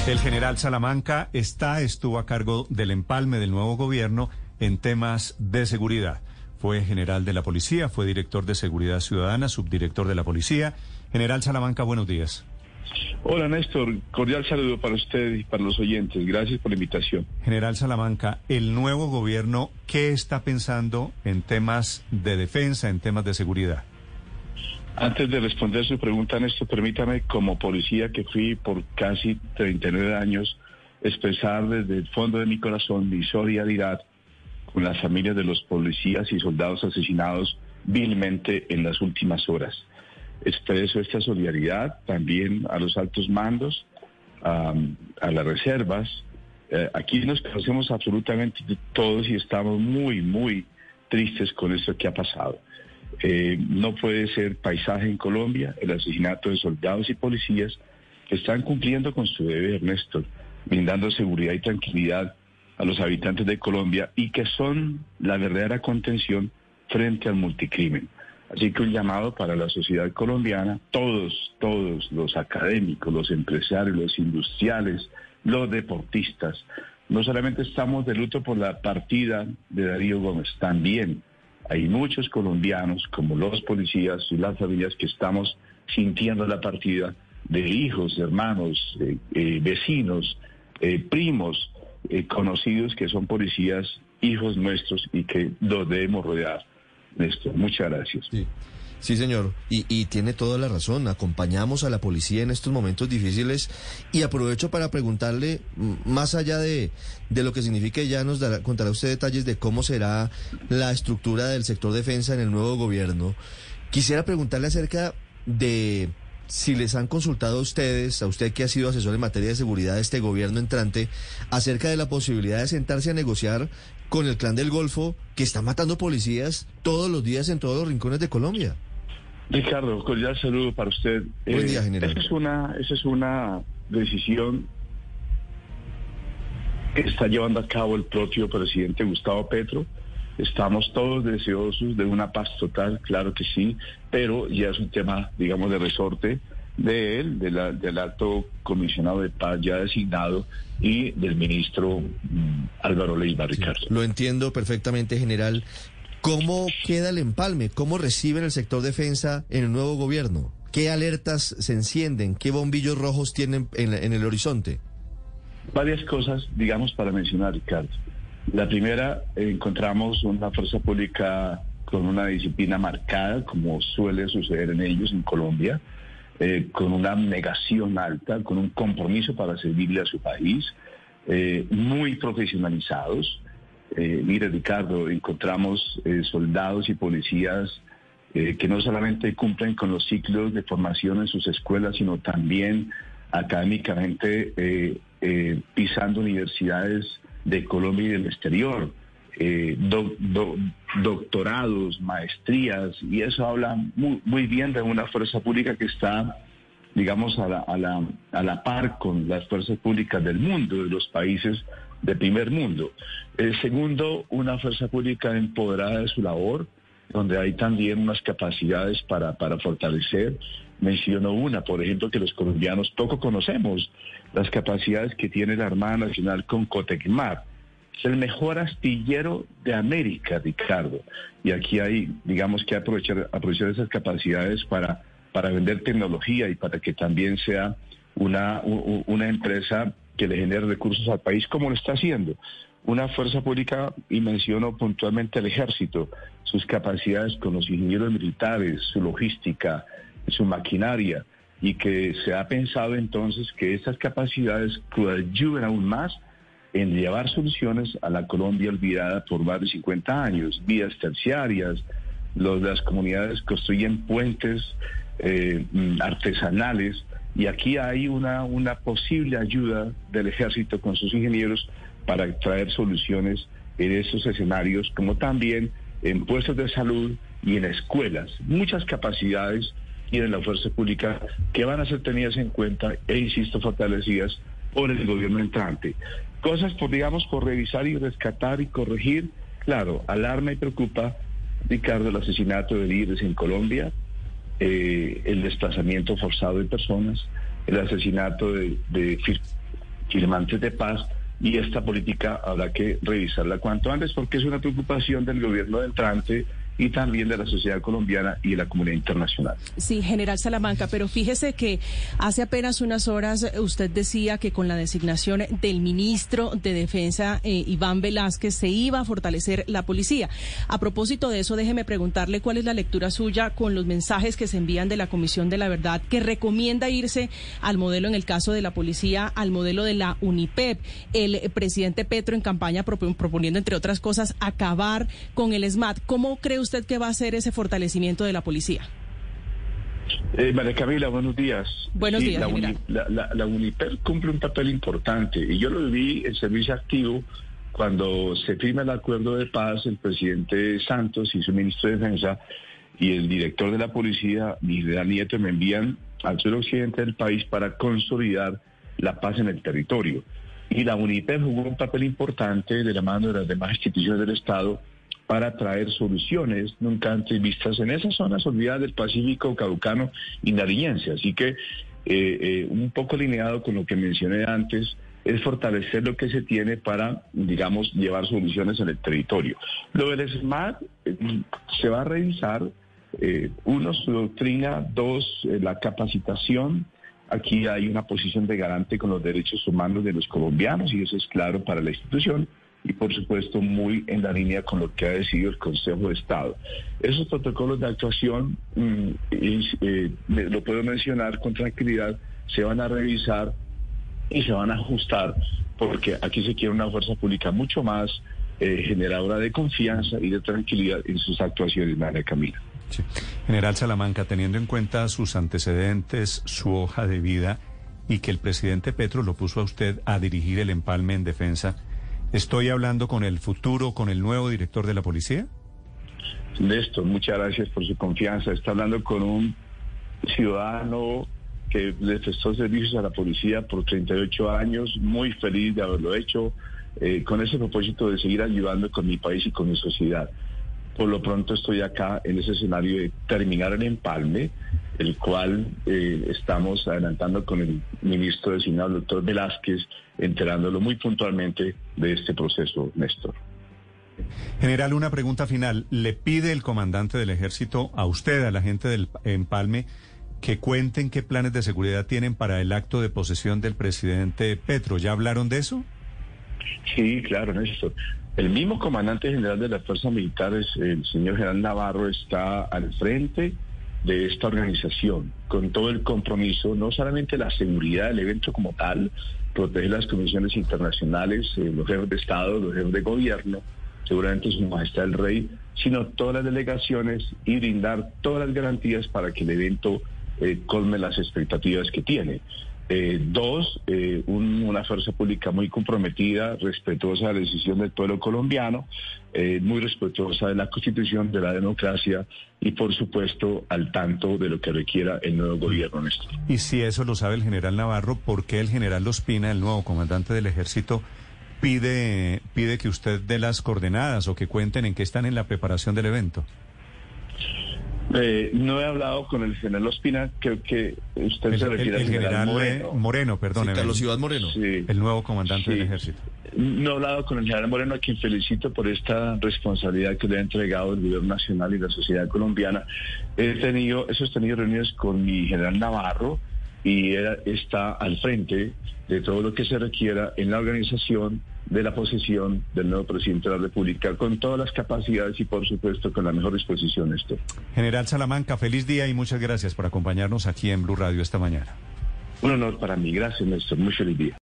El general Salamanca estuvo a cargo del empalme del nuevo gobierno en temas de seguridad. Fue general de la policía, fue director de seguridad ciudadana, subdirector de la policía. General Salamanca, buenos días. Hola Néstor, cordial saludo para usted y para los oyentes. Gracias por la invitación. General Salamanca, el nuevo gobierno, ¿qué está pensando en temas de defensa, en temas de seguridad? Antes de responder su pregunta, Néstor, permítame, como policía que fui por casi 39 años, expresar desde el fondo de mi corazón mi solidaridad con las familias de los policías y soldados asesinados vilmente en las últimas horas. Expreso esta solidaridad también a los altos mandos, a las reservas. Aquí nos conocemos absolutamente todos y estamos muy tristes con esto que ha pasado. No puede ser paisaje en Colombia el asesinato de soldados y policías que están cumpliendo con su deber, Néstor, brindando seguridad y tranquilidad a los habitantes de Colombia y que son la verdadera contención frente al multicrimen. Así que un llamado para la sociedad colombiana, todos los académicos, los empresarios, los industriales, los deportistas. No solamente estamos de luto por la partida de Darío Gómez, también hay muchos colombianos, como los policías y las familias, que estamos sintiendo la partida de hijos, hermanos, vecinos, primos, conocidos que son policías, hijos nuestros y que los debemos rodear. Néstor, muchas gracias. Sí, señor, y tiene toda la razón. Acompañamos a la policía en estos momentos difíciles y aprovecho para preguntarle, más allá de lo que significa, ya contará usted detalles de cómo será la estructura del sector defensa en el nuevo gobierno. Quisiera preguntarle acerca de si les han consultado a usted que ha sido asesor en materia de seguridad de este gobierno entrante, acerca de la posibilidad de sentarse a negociar con el Clan del Golfo, que está matando policías todos los días en todos los rincones de Colombia. Ricardo, cordial saludo para usted. Buen día, general. Esa es una decisión que está llevando a cabo el propio presidente Gustavo Petro. Estamos todos deseosos de una paz total, claro que sí, pero ya es un tema, digamos, de resorte de él, del alto comisionado de paz ya designado y del ministro Álvaro Leiva, Ricardo. Sí, lo entiendo perfectamente, general. ¿Cómo queda el empalme? ¿Cómo reciben el sector defensa en el nuevo gobierno? ¿Qué alertas se encienden? ¿Qué bombillos rojos tienen en el horizonte? Varias cosas, digamos, para mencionar, Ricardo. La primera, encontramos una fuerza pública con una disciplina marcada, como suele suceder en ellos en Colombia, con una abnegación alta, con un compromiso para servirle a su país, muy profesionalizados. Mire, Ricardo, encontramos soldados y policías que no solamente cumplen con los ciclos de formación en sus escuelas, sino también académicamente pisando universidades de Colombia y del exterior, doctorados, maestrías, y eso habla muy bien de una fuerza pública que está, digamos, a la par con las fuerzas públicas del mundo, de los países de primer mundo. Segundo, una fuerza pública empoderada de su labor, donde hay también unas capacidades para fortalecer. Menciono una, por ejemplo, que los colombianos poco conocemos, las capacidades que tiene la Armada Nacional con Cotecmar. Es el mejor astillero de América, Ricardo. Y aquí hay, digamos, que aprovechar esas capacidades para vender tecnología y para que también sea una empresa que le genere recursos al país, como lo está haciendo. Una fuerza pública, y menciono puntualmente al ejército, sus capacidades con los ingenieros militares, su logística, su maquinaria, y que se ha pensado entonces que esas capacidades ayuden aún más en llevar soluciones a la Colombia olvidada por más de 50 años, vías terciarias, las comunidades construyen puentes artesanales, y aquí hay una posible ayuda del ejército con sus ingenieros para traer soluciones en esos escenarios, como también en puestos de salud y en escuelas. Muchas capacidades tiene la fuerza pública que van a ser tenidas en cuenta e, insisto, fortalecidas por el gobierno entrante. Cosas por revisar y rescatar y corregir. Claro, alarma y preocupa, Ricardo, el asesinato de líderes en Colombia, el desplazamiento forzado de personas, el asesinato de firmantes de paz, y esta política habrá que revisarla cuanto antes porque es una preocupación del gobierno entrante y también de la sociedad colombiana y de la comunidad internacional. Sí, general Salamanca, pero fíjese que hace apenas unas horas usted decía que con la designación del ministro de Defensa, Iván Velázquez, se iba a fortalecer la policía. A propósito de eso, déjeme preguntarle cuál es la lectura suya con los mensajes que se envían de la Comisión de la Verdad, que recomienda irse al modelo, en el caso de la policía, al modelo de la UNIPEP. El presidente Petro en campaña proponiendo, entre otras cosas, acabar con el SMAT. ¿Cómo cree usted que va a ser ese fortalecimiento de la policía? María Camila, buenos días. Buenos días, general. La UNIPEP cumple un papel importante y yo lo vi en servicio activo cuando se firma el acuerdo de paz. El presidente Santos y su ministro de Defensa y el director de la policía, mi general Nieto, me envían al suroccidente del país para consolidar la paz en el territorio. Y la UNIPEP jugó un papel importante de la mano de las demás instituciones del Estado para traer soluciones nunca antes vistas en esas zonas olvidadas del Pacífico caucano y nariñense. Así que, un poco alineado con lo que mencioné antes, es fortalecer lo que se tiene para, digamos, llevar soluciones en el territorio. Lo del SMAT se va a revisar, uno, su doctrina, dos, la capacitación. Aquí hay una posición de garante con los derechos humanos de los colombianos y eso es claro para la institución. Y por supuesto muy en la línea con lo que ha decidido el Consejo de Estado. Esos protocolos de actuación, lo puedo mencionar con tranquilidad, se van a revisar y se van a ajustar porque aquí se quiere una fuerza pública mucho más generadora de confianza y de tranquilidad en sus actuaciones, María Camila. Sí. General Salamanca, teniendo en cuenta sus antecedentes, su hoja de vida y que el presidente Petro lo puso a usted a dirigir el empalme en defensa, ¿estoy hablando con el futuro, con el nuevo director de la policía? Néstor, muchas gracias por su confianza. Está hablando con un ciudadano que le prestó servicios a la policía por 38 años, muy feliz de haberlo hecho, con ese propósito de seguir ayudando con mi país y con mi sociedad. Por lo pronto estoy acá en ese escenario de terminar el empalme, el cual estamos adelantando con el ministro designado, el doctor Velázquez, enterándolo muy puntualmente de este proceso, Néstor. General, una pregunta final. ¿Le pide el comandante del Ejército a usted, a la gente del empalme, que cuenten qué planes de seguridad tienen para el acto de posesión del presidente Petro? ¿Ya hablaron de eso? Sí, claro, Néstor. El mismo comandante general de las fuerzas militares, el señor general Navarro, está al frente de esta organización, con todo el compromiso, no solamente la seguridad del evento como tal, proteger las convenciones internacionales, los jefes de Estado, los jefes de gobierno, seguramente su majestad el rey, sino todas las delegaciones y brindar todas las garantías para que el evento colme las expectativas que tiene. Dos, una fuerza pública muy comprometida, respetuosa de la decisión del pueblo colombiano, muy respetuosa de la Constitución, de la democracia y por supuesto al tanto de lo que requiera el nuevo gobierno, Néstor. Y si eso lo sabe el general Navarro, ¿por qué el general Ospina, el nuevo comandante del Ejército, pide que usted dé las coordenadas o que cuenten en qué están en la preparación del evento? No he hablado con el general Ospina, creo que usted se refiere al general Moreno, perdón. Sí, Carlos Iván Moreno. Sí, el nuevo comandante del Ejército. No he hablado con el general Moreno, a quien felicito por esta responsabilidad que le ha entregado el gobierno nacional y la sociedad colombiana. He tenido reuniones con mi general Navarro y él está al frente de todo lo que se requiera en la organización de la posesión del nuevo presidente de la República, con todas las capacidades y por supuesto con la mejor disposición, Néstor. General Salamanca, feliz día y muchas gracias por acompañarnos aquí en Blue Radio esta mañana. Un honor para mí, gracias, Néstor, muy feliz día.